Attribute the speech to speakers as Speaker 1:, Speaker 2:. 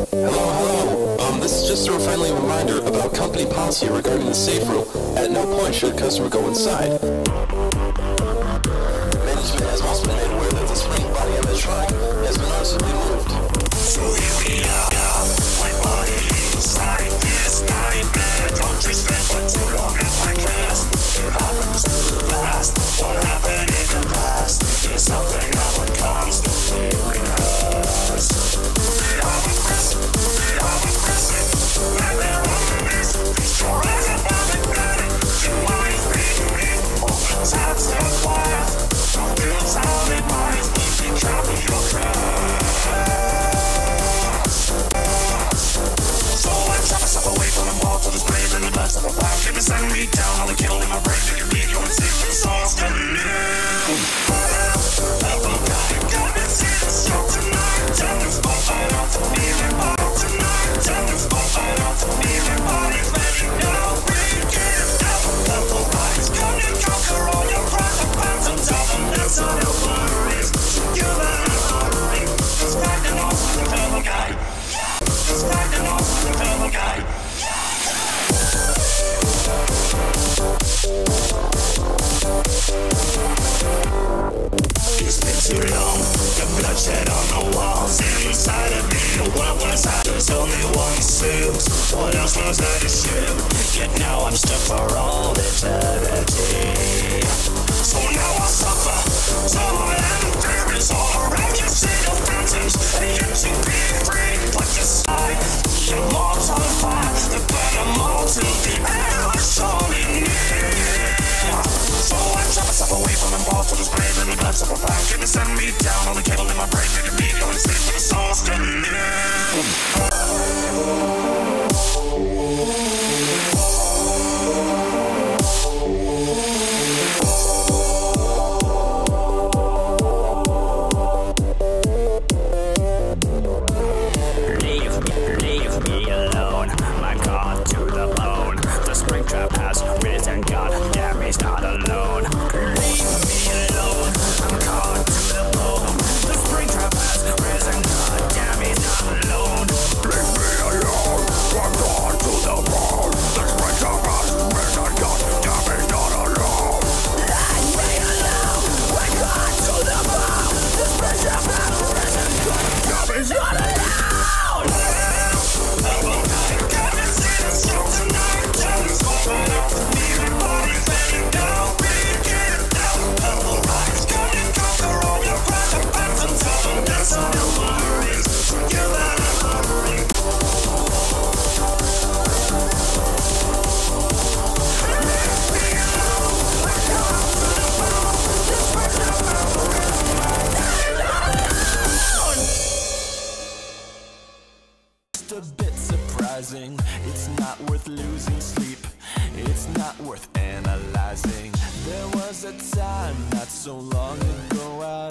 Speaker 1: Hello. This is just a friendly reminder about company policy regarding the safe room. At no point should a customer go inside. Management has also been made aware that the spring body animatronic has been noticeably moved.
Speaker 2: So here we are, my body inside this nightmare. Don't you spend for too long in my class. It happens to the past. What happened in the past is something that would constantly rehearse. We are the present, we are the present. And there are the next. Your eyes are bobbing back. Your mind's reading. Open tabs and fire. Don't feel solid minds. Keep track of your craft. So I chop myself away from the wall to the grave in the dust of a fire. Keep me sending me down. All the killing in my brain. Take a beat, you and see the song's coming in. It's been too long, the bloodshed on the walls inside of me. What was I? There's only one suit. What else was there to shoot? Yet now I'm stuck for all eternity. So now I suffer. Someone and there is all around you. See the phantoms and yet you be free. But decide your mom's on fire. The burn them all to the air. I surely need. So I chop myself away from them balls to the grave in the depths of a fire. Keep me sending me down on the cable in my brain. Make a beat, go to sleep with the songs coming in.
Speaker 3: Leave me alone, my God to the bone. The spring trap has risen, God damn, he's not alone. Leave me alone, I'm caught to the bone. The spring trap has risen, God damn, he's not alone. Leave me alone, I'm caught to the bone. The spring trap has risen, God damn, he's not alone. Leave me alone, I'm caught to the bone. The spring trap has risen, God damn, he's not alone.
Speaker 4: A bit surprising, it's not worth losing sleep, it's not worth analyzing. There was a time not so long ago I